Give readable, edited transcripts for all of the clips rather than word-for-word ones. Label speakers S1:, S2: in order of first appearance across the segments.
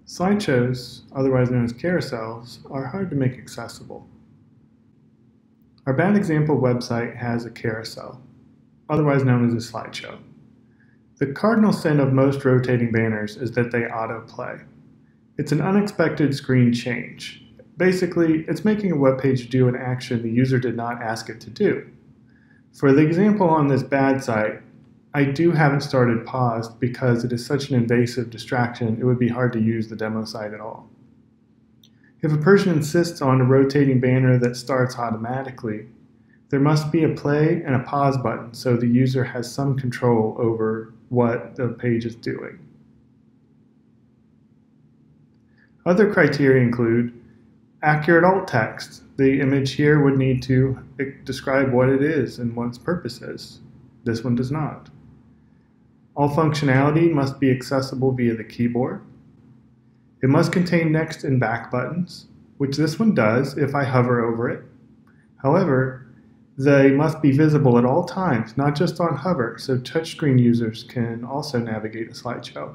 S1: Slideshows, otherwise known as carousels, are hard to make accessible. Our bad example website has a carousel, otherwise known as a slideshow. The cardinal sin of most rotating banners is that they autoplay. It's an unexpected screen change. Basically, it's making a web page do an action the user did not ask it to do. For the example on this bad site, I do have it started paused because it is such an invasive distraction it would be hard to use the demo site at all. If a person insists on a rotating banner that starts automatically, there must be a play and a pause button so the user has some control over what the page is doing. Other criteria include accurate alt text. The image here would need to describe what it is and what its purpose is. This one does not. All functionality must be accessible via the keyboard. It must contain next and back buttons, which this one does if I hover over it. However, they must be visible at all times, not just on hover, so touchscreen users can also navigate a slideshow.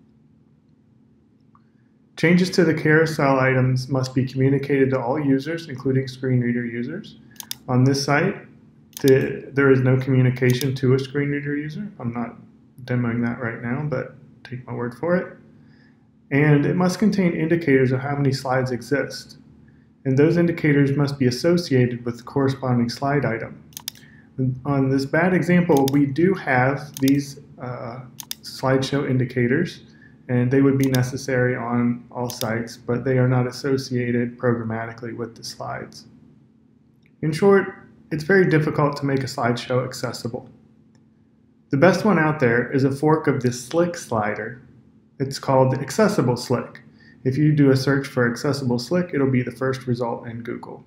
S1: Changes to the carousel items must be communicated to all users, including screen reader users. On this site, there is no communication to a screen reader user. I'm not demoing that right now, but take my word for it. And it must contain indicators of how many slides exist. And those indicators must be associated with the corresponding slide item. On this bad example, we do have these slideshow indicators, and they would be necessary on all sites, but they are not associated programmatically with the slides. In short, it's very difficult to make a slideshow accessible. The best one out there is a fork of the Slick slider. It's called the Accessible Slick. If you do a search for Accessible Slick, it'll be the first result in Google.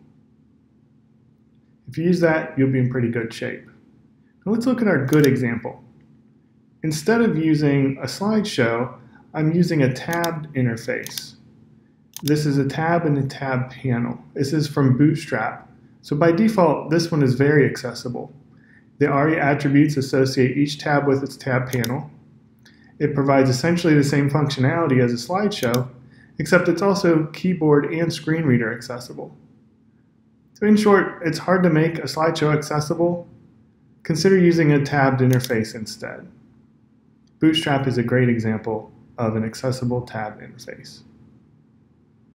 S1: If you use that, you'll be in pretty good shape. Now let's look at our good example. Instead of using a slideshow, I'm using a tabbed interface. This is a tab and a tab panel. This is from Bootstrap. So by default, this one is very accessible. The ARIA attributes associate each tab with its tab panel. It provides essentially the same functionality as a slideshow, except it's also keyboard and screen reader accessible. So in short, it's hard to make a slideshow accessible. Consider using a tabbed interface instead. Bootstrap is a great example of an accessible tab interface.